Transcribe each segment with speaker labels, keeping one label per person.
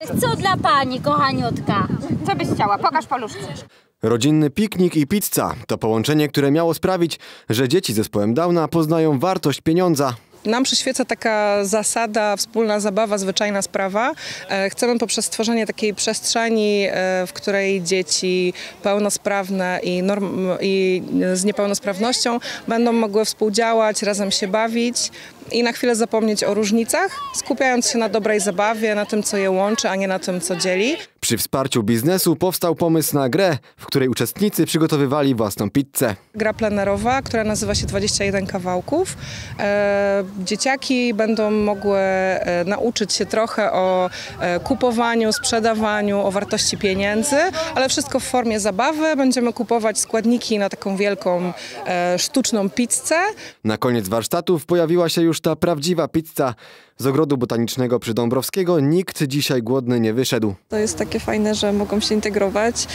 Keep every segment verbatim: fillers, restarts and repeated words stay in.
Speaker 1: Co dla pani, kochaniutka?
Speaker 2: Co byś chciała? Pokaż paluszki.
Speaker 3: Rodzinny piknik i pizza to połączenie, które miało sprawić, że dzieci z zespołem Downa poznają wartość pieniądza.
Speaker 4: Nam przyświeca taka zasada, wspólna zabawa, zwyczajna sprawa. Chcemy poprzez stworzenie takiej przestrzeni, w której dzieci pełnosprawne i, norm, i z niepełnosprawnością będą mogły współdziałać, razem się bawić i na chwilę zapomnieć o różnicach, skupiając się na dobrej zabawie, na tym, co je łączy, a nie na tym, co dzieli.
Speaker 3: Przy wsparciu biznesu powstał pomysł na grę, w której uczestnicy przygotowywali własną pizzę.
Speaker 4: Gra plenerowa, która nazywa się dwadzieścia jeden kawałków. E, dzieciaki będą mogły e, nauczyć się trochę o e, kupowaniu, sprzedawaniu, o wartości pieniędzy, ale wszystko w formie zabawy. Będziemy kupować składniki na taką wielką e, sztuczną pizzę.
Speaker 3: Na koniec warsztatów pojawiła się już ta prawdziwa pizza. Z ogrodu botanicznego przy Dąbrowskiego nikt dzisiaj głodny nie wyszedł.
Speaker 5: To jest takie fajne, że mogą się integrować,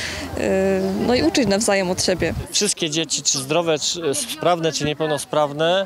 Speaker 5: no i uczyć nawzajem od siebie.
Speaker 6: Wszystkie dzieci, czy zdrowe, czy sprawne, czy niepełnosprawne,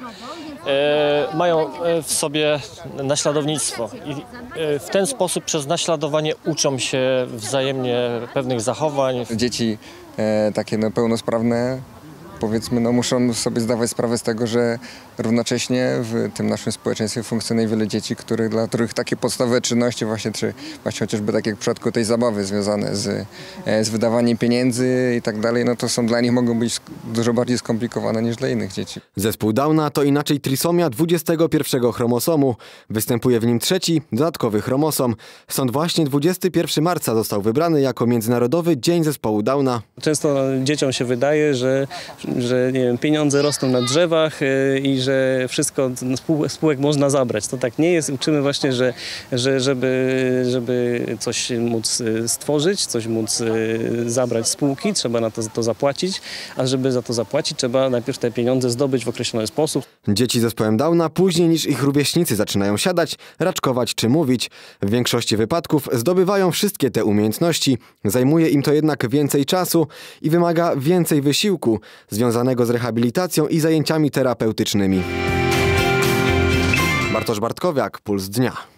Speaker 6: e, mają w sobie naśladownictwo i w ten sposób przez naśladowanie uczą się wzajemnie pewnych zachowań.
Speaker 7: Dzieci e, takie no, pełnosprawne, powiedzmy, no, muszą sobie zdawać sprawę z tego, że równocześnie w tym naszym społeczeństwie funkcjonuje wiele dzieci, których, dla których takie podstawowe czynności właśnie, czy właśnie chociażby tak jak w przypadku tej zabawy związane z, z wydawaniem pieniędzy i tak dalej, no to są dla nich mogą być dużo bardziej skomplikowane niż dla innych dzieci.
Speaker 3: Zespół Downa to inaczej trisomia dwudziestego pierwszego chromosomu. Występuje w nim trzeci, dodatkowy chromosom. Stąd właśnie dwudziestego pierwszego marca został wybrany jako Międzynarodowy Dzień Zespołu Downa.
Speaker 8: Często dzieciom się wydaje, że, że nie wiem, pieniądze rosną na drzewach i że wszystko spółek można zabrać. To tak nie jest. Uczymy właśnie, że, że żeby, żeby coś móc stworzyć, coś móc zabrać spółki, trzeba na to, to zapłacić, a żeby za to zapłacić, trzeba najpierw te pieniądze zdobyć w określony sposób.
Speaker 3: Dzieci z zespołem Downa później niż ich rówieśnicy zaczynają siadać, raczkować czy mówić. W większości wypadków zdobywają wszystkie te umiejętności. Zajmuje im to jednak więcej czasu i wymaga więcej wysiłku związanego z rehabilitacją i zajęciami terapeutycznymi. Bartosz Bartkowiak, Puls Dnia.